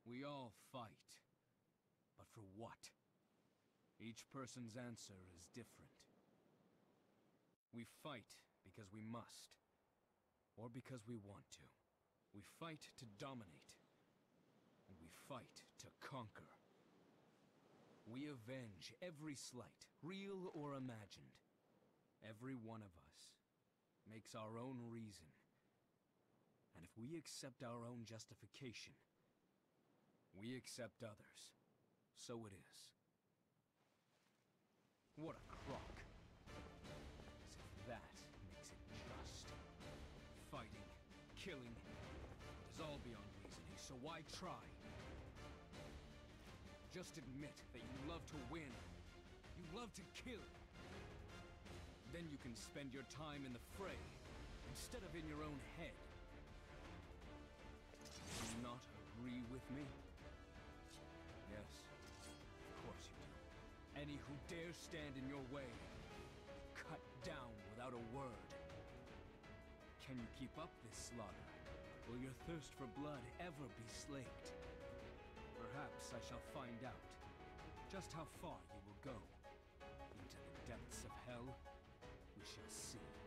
We all fight. But for what? Each person's answer is different. We fight because we must. Or because we want to. We fight to dominate. And we fight to conquer. We avenge every slight, real or imagined. Every one of us makes our own reason. And if we accept our own justification, we accept others. So it is. What a crock. As if that makes it just. Fighting, killing, it is all beyond reasoning, so why try? Just admit that you love to win. You love to kill. Then you can spend your time in the fray, instead of in your own head. Do you not agree with me? Yes, of course you do. Any who dare stand in your way, cut down without a word. Can you keep up this slaughter? Will your thirst for blood ever be slaked? Perhaps I shall find out just how far you will go. Into the depths of hell, we shall see.